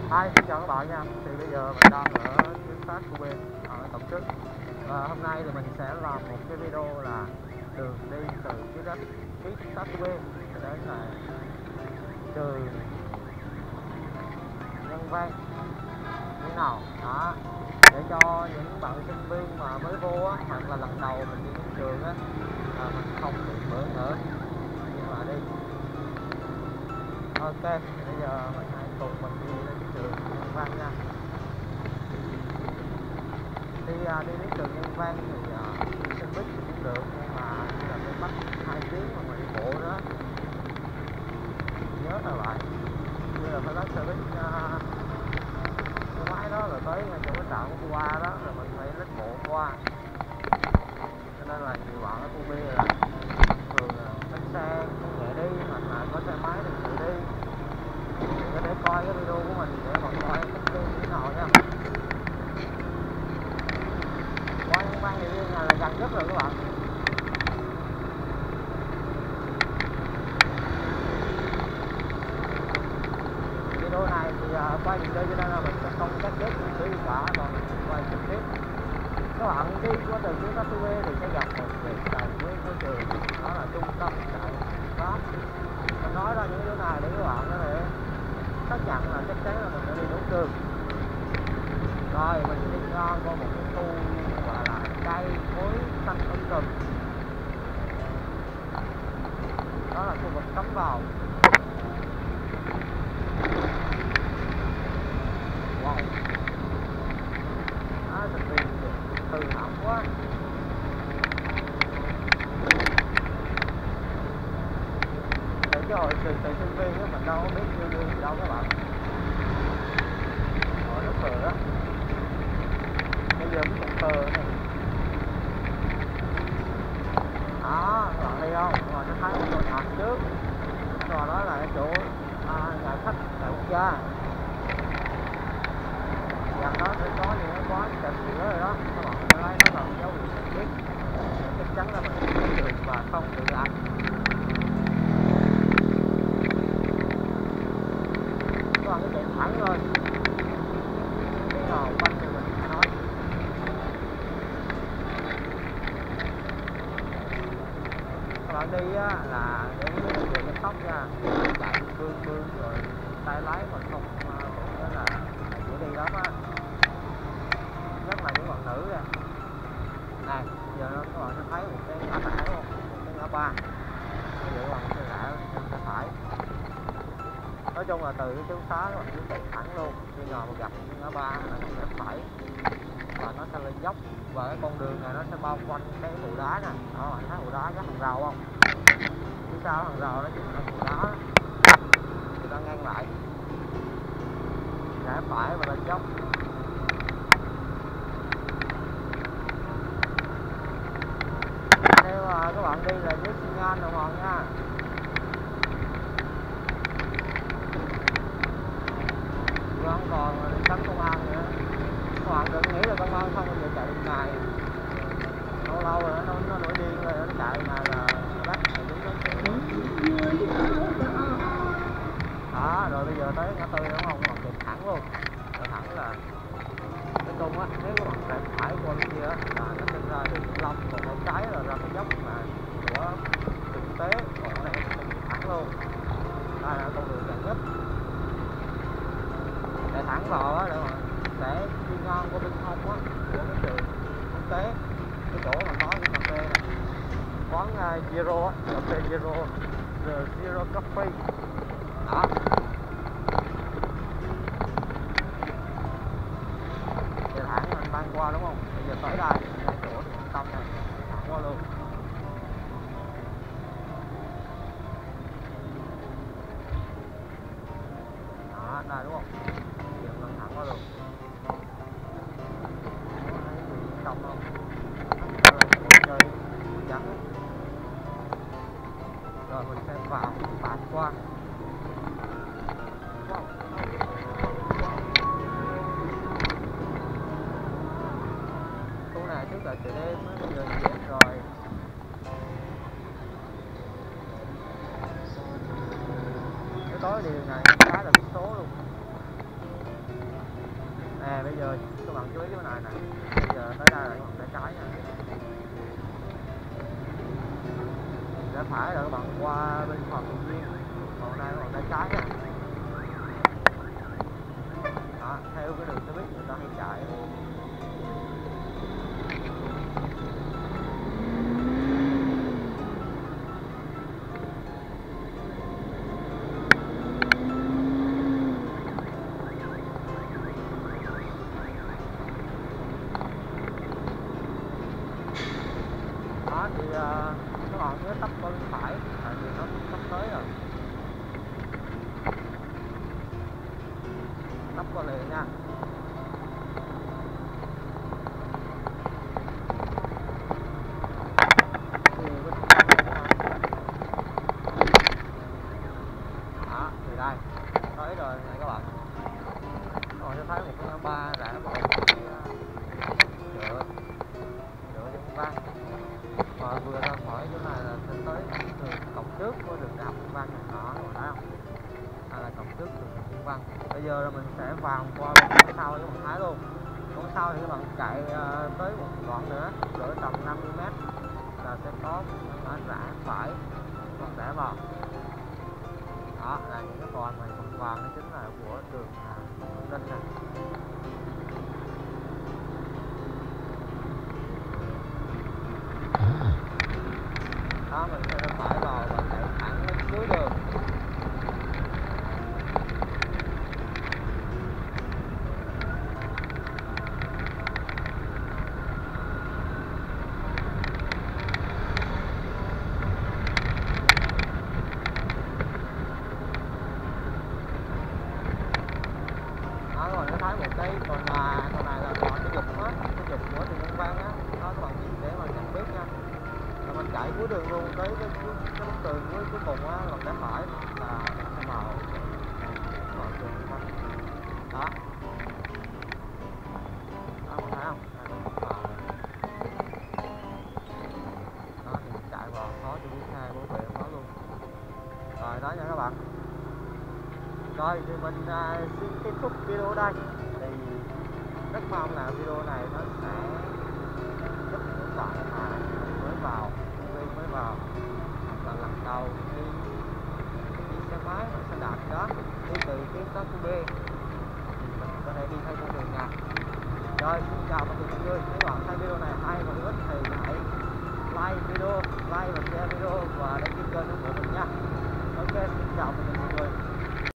Hi, xin chào các bạn nha. Thì bây giờ mình đang ở tuyến sát của bên ở tổng chức. Và hôm nay thì mình sẽ làm một cái video là đường đi từ tuyến sát của bên đến là trường Nhân Văn như thế nào đó, để cho những bạn sinh viên mà mới vô á, hoặc là lần đầu mình đi đến trường á, mình không bị bỡ ngỡ. Nhưng mà đi ok, bây giờ mình hãy cùng mình đi đến trường Nhân Văn nha. Đi đến trường Nhân Văn thì đi xe buýt cũng được, nhưng mà như là phải mất 2 tiếng mà mình đi bộ nữa. Nhớ là vậy, như là phải bắt xe buýt cái máy đó rồi tới ngay chỗ cái trạm của qua đó, rồi mình phải lết bộ qua. Cho nên là nhiều bạn ở khu B là thường là bắt xe công nghệ đi, hoặc là có xe máy thì tự đi. Thì để coi cái video của mình để mọi người cách đi như thế nào nha. Qua Nhân Văn thì nhà là gần nhất rồi các bạn. Video này thì quay video cho nên là mình sẽ không cắt ghép những thứ gì cả, còn mình quay trực tiếp. Các bạn đi qua từ tuyến KTV thì sẽ gặp một vị tài nguyên của trường, đó là trung tâm dạy Pháp. Mình nói ra những điều này để các bạn có thể xác nhận là chắc chắn là mình đã đi đúng trường. Rồi mình đi ngang qua một cái khu gọi là cây cối xanh tùm. Đó là khu vực cấm vào. Wow, thật sự từ hỏng quá. Để cho hồi trường từ sinh viên á, mình đâu có biết yêu đương gì đâu các bạn. Rồi nó thừa đó. Bây giờ cũng còn thừa này. Đó, các bạn đi không? Rồi nó thấy một đội thật trước. Rồi đó là cái chỗ nhà khách đại quốc gia. Gần đó sẽ có những cái quán trà sữa rồi đó. Các bạn sẽ lấy nó làm dấu hiệu cần thiết. Chắc chắn là mình sẽ đi được và không tự lạc. Các bạn cứ chạy thẳng thôi. Cái nào quanh thì mình sẽ nói. Các bạn đi á, là để ý được cái tốc nha, chạy bươn rồi tay lái mà không nghĩa là dễ đi lắm á, nhất là những bạn nữ nè. Này giờ các bạn sẽ thấy một cái ngã rẽ không, một cái ngã ba, bây giờ các bạn sẽ rẽ bên phải. Nói chung là từ cái tuyến xá các bạn cứ chạy thẳng luôn, khi nào mà gặp cái ngã ba là rẽ phải và nó sẽ lên dốc, và cái con đường này nó sẽ bao quanh cái trụ đá nè. Đó, bạn thấy trụ đá cái hàng rào không? Phía sau hàng rào đó chính là trụ đá đó. Người ta ngang lại, rẽ phải và lên dốc. Nếu mà các bạn đi là dưới xi nhan đồng hồ nha. Vẫn còn đi tránh công an nữa. Các bạn đừng nghĩ là công an không bao giờ chạy đường này. Lâu lâu rồi nó nổi điên rồi nó chạy mà là bắt là đúng đó. Đó, rồi bây giờ tới ngã tư đúng không? Các bạn chạy thẳng luôn. Chạy thẳng là cái cung á, nếu các bạn chạy phải qua bên kia á là nó sẽ ra đường Vĩnh Long, còn bên trái là ra cái dốc mà của thực tế, còn này sẽ chạy thẳng luôn. Đây là con đường gần nhất. Chạy thẳng vào á để mà sẽ đi ngang qua bên hông á của cái trường quốc tế, cái chỗ mà có cái cà phê này, quán Zero á, cà phê Zero, The Zero Coffee. Đó. Chạy thẳng mình băng qua đúng không? Bây giờ tới đây, ngay chỗ trung tâm này, thẳng qua luôn. Đó, đây đúng không? Giờ mình thẳng qua luôn. Xong không? Chơi vắng. Rồi mình sẽ vào tạt qua. Khu này trước là chợ đêm á, bây giờ dẹp rồi. Cái tối đi đường này khá là biết số luôn. ơi, các bạn chú ý cái này nè, bây giờ tới đây là các bạn tay trái nha, rẽ phải là các bạn qua bên phòng tự nhiên, còn đây các bạn tay trái nha. Đó, theo cái đường xe buýt người ta hay chạy. Đó thì các bạn nhớ tấp qua bên phải, tại vì nó sắp tới rồi, tấp qua liền nha. Đó thì đây tới rồi này các bạn, rồi sẽ thấy một cái ngã ba rẽ vào chợ Nhân Văn, và vừa ra khỏi chỗ này là sẽ tới đường cổng trước của đường Đại học Nhân Văn đó, các bạn thấy không? Đây là cổng trước đường Đại học Nhân Văn. Bây giờ là mình sẽ vào qua bên phía sau cho các bạn thấy luôn. Phía sau thì các bạn chạy tới một đoạn nữa, cỡ tầm 50 m là sẽ có một rẽ phải, các bạn rẽ vào. Đó là những cái toàn này phần vàng, đó chính là của trường Hương Ninh này. Đó mình sẽ phải vào và chạy thẳng đến cuối đường. Đó rồi nó thấy một cái còn này là đoạn cái dục á, cái dục của trường Nhân Văn á, đó các bạn nhìn để mà nhận biết nha. Rồi mình chạy cuối đường luôn tới cái bức tường cuối cùng á, lòng trái phải là sẽ vào trường Nhân Văn. Đó. Đó mình thấy không? Đó thì mình chạy vào khó cho biết hai bố tuệ khó luôn. Rồi đó nha các bạn. Rồi thì mình xin kết thúc video đây. Thì rất mong là video này nó sẽ giúp những bạn mà mới vào, mới vào hoặc là lần đầu đi xe máy hoặc xe đạp gì đó, đi từ tuyến tới tuyến B thì mình có thể đi theo con đường nào. Rồi xin chào mọi người, nếu bạn thấy video này hay và hữu ích thì hãy like video, like và share video và đăng ký kênh của mình nha. Ok, xin chào mọi người.